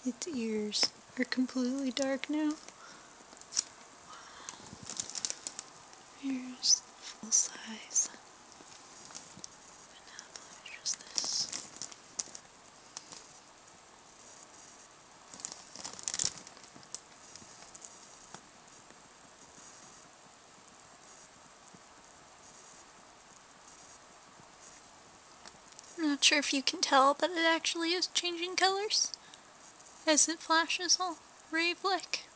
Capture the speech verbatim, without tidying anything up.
Its ears are completely dark now. Here's the full size. Binoculars, just this. I'm not sure if you can tell, but it actually is changing colors as it flashes all rave-like.